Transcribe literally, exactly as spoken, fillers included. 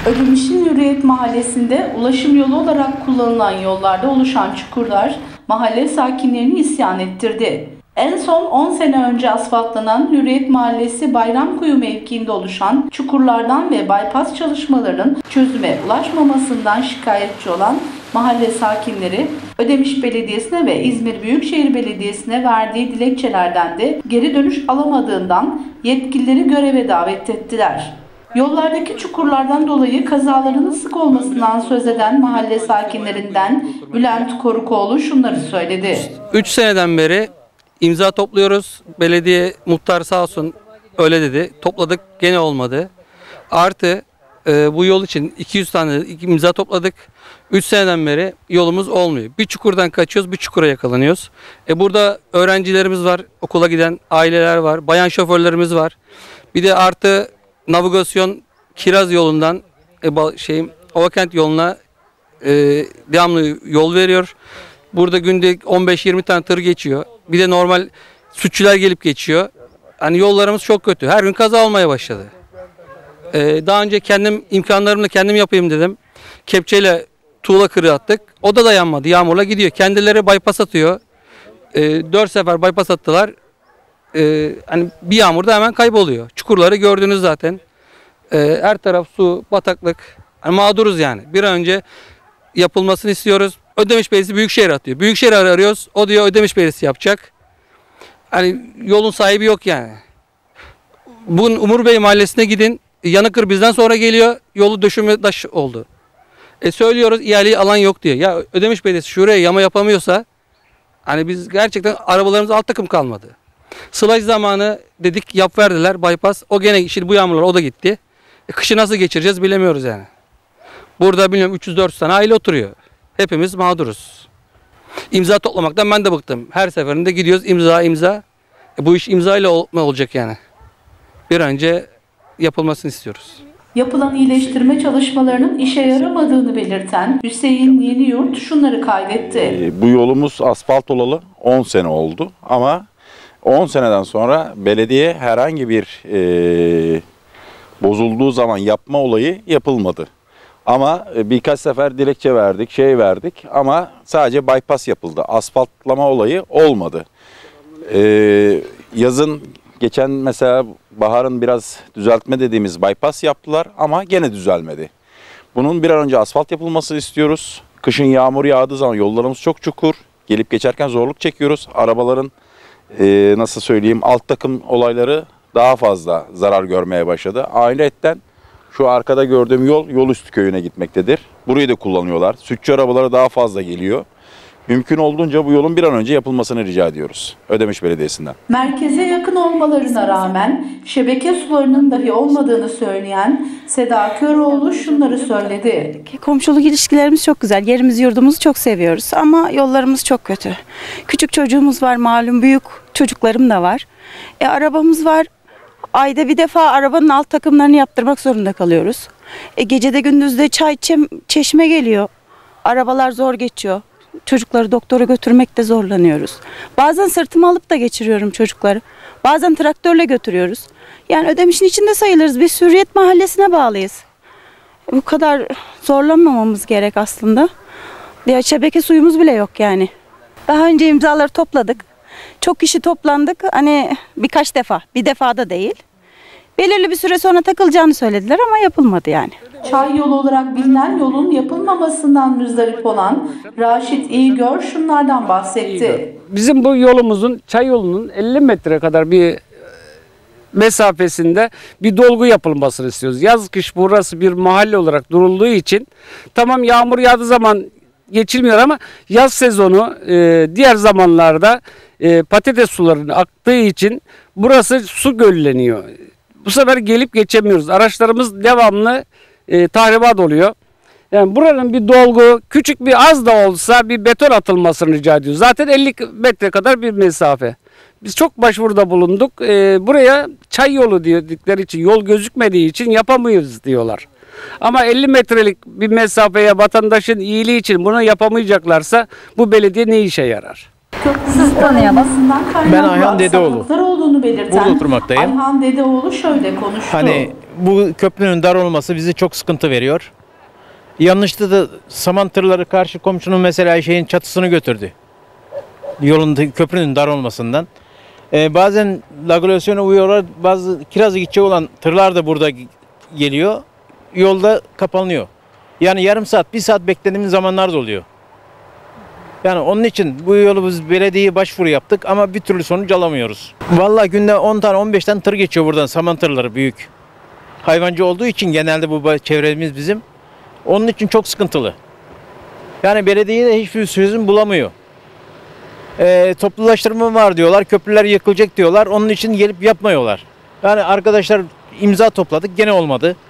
Ödemiş'in Hürriyet Mahallesi'nde ulaşım yolu olarak kullanılan yollarda oluşan çukurlar mahalle sakinlerini isyan ettirdi. En son on sene önce asfaltlanan Hürriyet Mahallesi Bayramkuyu mevkiinde oluşan çukurlardan ve bypass çalışmalarının çözüme ulaşmamasından şikayetçi olan mahalle sakinleri Ödemiş Belediyesi'ne ve İzmir Büyükşehir Belediyesi'ne verdiği dilekçelerden de geri dönüş alamadığından yetkilileri göreve davet ettiler. Yollardaki çukurlardan dolayı kazaların sık olmasından söz eden mahalle sakinlerinden Bülent Korukoğlu şunları söyledi. üç seneden beri imza topluyoruz. Belediye muhtar sağ olsun öyle dedi. Topladık, gene olmadı. Artı e, bu yol için iki yüz tane imza topladık. üç seneden beri yolumuz olmuyor. Bir çukurdan kaçıyoruz, bir çukura yakalanıyoruz. E burada öğrencilerimiz var, okula giden aileler var, bayan şoförlerimiz var. Bir de artı navigasyon Kiraz yolundan e, şey, Ovakent yoluna e, devamlı yol veriyor. Burada günde on beş yirmi tane tır geçiyor. Bir de normal sütçüler gelip geçiyor. Hani yollarımız çok kötü. Her gün kaza olmaya başladı. Ee, daha önce kendim imkanlarımla kendim yapayım dedim. Kepçeyle tuğla kırığı attık. O da dayanmadı. Yağmurla gidiyor. Kendileri bypass atıyor. Ee, dört sefer bypass attılar. Ee, hani bir yağmurda hemen kayboluyor. Çukurları gördünüz zaten. Ee, her taraf su, bataklık. Yani mağduruz yani. Bir an önce yapılmasını istiyoruz. Ödemiş Belediyesi Büyükşehir atıyor. Büyükşehir arıyoruz. O diyor Ödemiş Belediyesi yapacak. Hani yolun sahibi yok yani. Bugün Umur Bey Mahallesi'ne gidin. Yanıkır bizden sonra geliyor. Yolu döşeme taş oldu. E söylüyoruz ihaleyi alan yok diye. Ya Ödemiş Belediyesi şuraya yama yapamıyorsa hani biz gerçekten arabalarımız alt takım kalmadı. Sılaj zamanı dedik yap verdiler bypass. O gene şimdi bu yağmurlar o da gitti. E, kışı nasıl geçireceğiz bilemiyoruz yani. Burada bilmiyorum üç yüz dört yüz tane aile oturuyor. Hepimiz mağduruz. İmza toplamaktan ben de bıktım. Her seferinde gidiyoruz imza imza. E bu iş imza ile ol olacak yani. Bir önce yapılmasını istiyoruz. Yapılan iyileştirme çalışmalarının işe yaramadığını belirten Hüseyin Yeniyurt şunları kaydetti. E, bu yolumuz asfalt olalı on sene oldu ama on seneden sonra belediye herhangi bir e, bozulduğu zaman yapma olayı yapılmadı. Ama birkaç sefer dilekçe verdik, şey verdik ama sadece bypass yapıldı. Asfaltlama olayı olmadı. Ee, yazın geçen mesela baharın biraz düzeltme dediğimiz bypass yaptılar ama gene düzelmedi. Bunun bir an önce asfalt yapılmasını istiyoruz. Kışın yağmur yağdığı zaman yollarımız çok çukur. Gelip geçerken zorluk çekiyoruz. Arabaların e, nasıl söyleyeyim alt takım olayları daha fazla zarar görmeye başladı. Ayrıca şu arkada gördüğüm yol Yolüstü köyüne gitmektedir. Burayı da kullanıyorlar. Sütçü arabaları daha fazla geliyor. Mümkün olduğunca bu yolun bir an önce yapılmasını rica ediyoruz Ödemiş Belediyesi'nden. Merkeze yakın olmalarına rağmen şebeke sularının dahi olmadığını söyleyen Seda Köroğlu şunları söyledi. Komşuluk ilişkilerimiz çok güzel. Yerimizi yurdumuzu çok seviyoruz ama yollarımız çok kötü. Küçük çocuğumuz var malum, büyük çocuklarım da var. E, arabamız var. Ayda bir defa arabanın alt takımlarını yaptırmak zorunda kalıyoruz. E, gecede gündüzde çay çeşme geliyor. Arabalar zor geçiyor. Çocukları doktora götürmekte zorlanıyoruz. Bazen sırtıma alıp da geçiriyorum çocukları. Bazen traktörle götürüyoruz. Yani Ödemiş'in içinde sayılırız. Biz Hürriyet Mahallesi'ne bağlıyız. E, bu kadar zorlanmamamız gerek aslında. Bir şebeke suyumuz bile yok yani. Daha önce imzaları topladık. Çok kişi toplandık. Hani birkaç defa, bir defada değil. Belirli bir süre sonra takılacağını söylediler ama yapılmadı yani. Çay yolu olarak bilinen yolun yapılmamasından müzdarip olan Raşit İyigör şunlardan bahsetti. Bizim bu yolumuzun, çay yolunun elli metre kadar bir mesafesinde bir dolgu yapılmasını istiyoruz. Yaz kış burası bir mahalle olarak durulduğu için tamam yağmur yağdığı zaman geçilmiyor ama yaz sezonu e, diğer zamanlarda e, patates sularının aktığı için burası su gölleniyor. Bu sefer gelip geçemiyoruz. Araçlarımız devamlı e, tahribat oluyor. Yani buranın bir dolgu, küçük bir az da olsa bir beton atılmasını rica ediyoruz. Zaten elli metre kadar bir mesafe. Biz çok başvuruda bulunduk. E, buraya çay yolu diyordukları için, yol gözükmediği için yapamıyoruz diyorlar. Ama elli metrelik bir mesafeye vatandaşın iyiliği için bunu yapamayacaklarsa bu belediye ne işe yarar? Siz tanıyalım. Ben Ayhan Dedeoğlu. Olduğunu belirten burada oturmaktayım. Ayhan Dedeoğlu şöyle konuştu. Hani bu köprünün dar olması bizi çok sıkıntı veriyor. Yanlışta da saman tırları karşı komşunun mesela şeyin çatısını götürdü. Yolun, köprünün dar olmasından. Ee, bazen regülasyona uyuyorlar. Bazı kirazı gidecek olan tırlar da burada geliyor. Yolda kapanıyor. Yani yarım saat, bir saat beklediğimiz zamanlar da oluyor. Yani onun için bu yolu biz belediyeye başvuru yaptık ama bir türlü sonuç alamıyoruz. Vallahi günde on tane on beş tane tır geçiyor buradan, saman tırları büyük. Hayvancı olduğu için genelde bu çevremiz bizim. Onun için çok sıkıntılı. Yani belediye de hiçbir çözüm bulamıyor. E, toplulaştırma var diyorlar, köprüler yıkılacak diyorlar. Onun için gelip yapmıyorlar. Yani arkadaşlar imza topladık, gene olmadı.